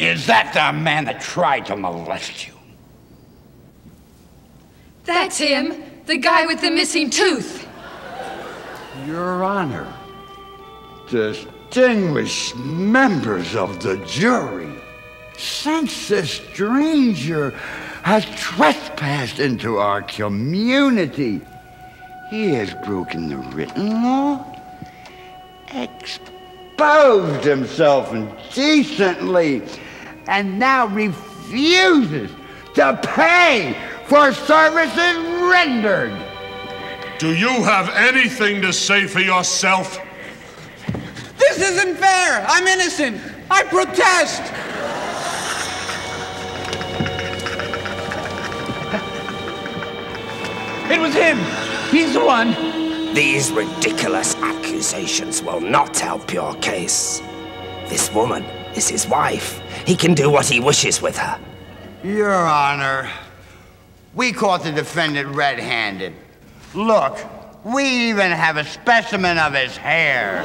Is that the man that tried to molest you? That's him. The guy with the missing tooth. Your Honor, distinguished members of the jury, since this stranger has trespassed into our community, he has broken the written law, exposed himself indecently, and now refuses to pay for services rendered. Do you have anything to say for yourself? This isn't fair! I'm innocent! I protest! It was him! He's the one! These ridiculous accusations will not help your case. This woman is his wife. He can do what he wishes with her. Your Honor, we caught the defendant red-handed. Look, we even have a specimen of his hair.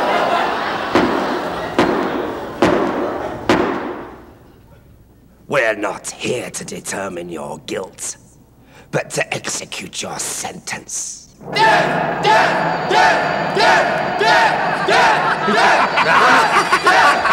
We're not here to determine your guilt, but to execute your sentence. Death! Death! Death! Death! Death! Death! Death!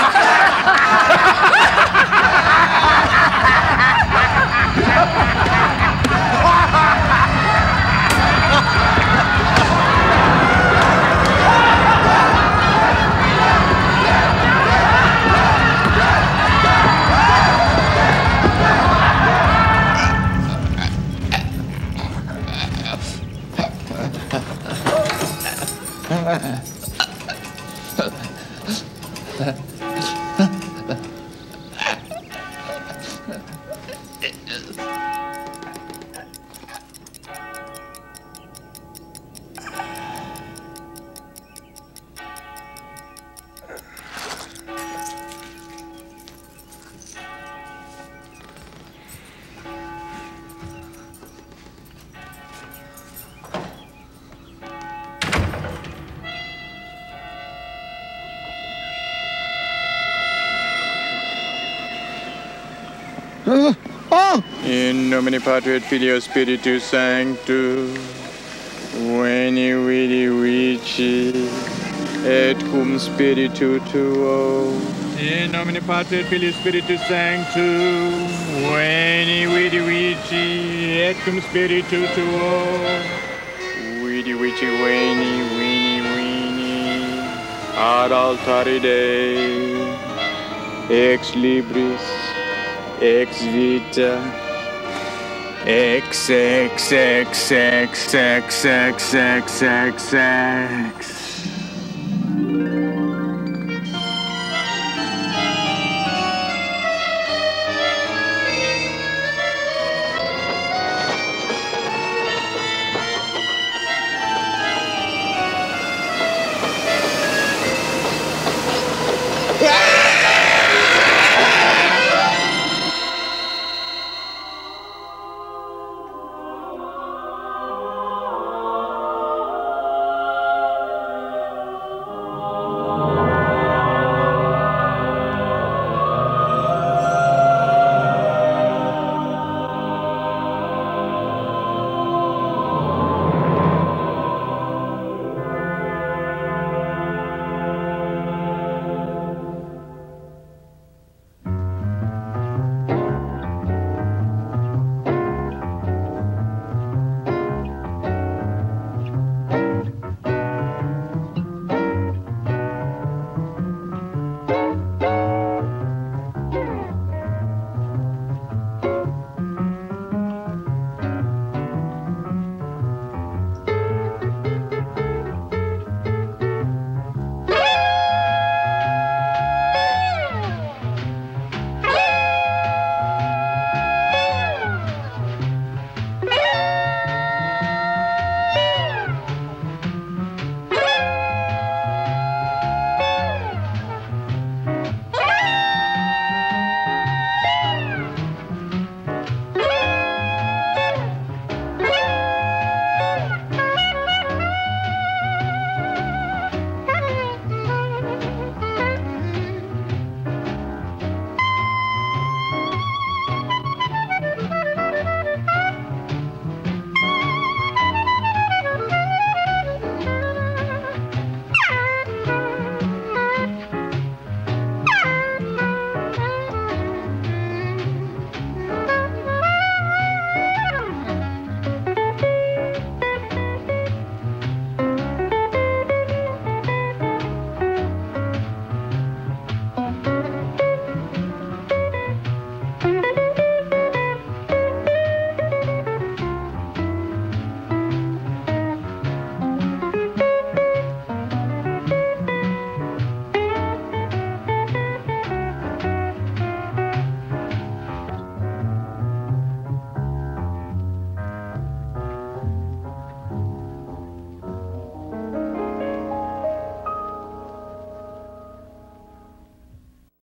In nomine Patri et Filii et Spiritus Sanctus, veni vidi vici, et cum spiritu tuo. In nomine Patri et Filii et Spiritus Sanctus, veni vidi vici, et cum spiritu tuo. Vidi vici veni, vini, ad altare Dei, ex libris, ex vita, ex.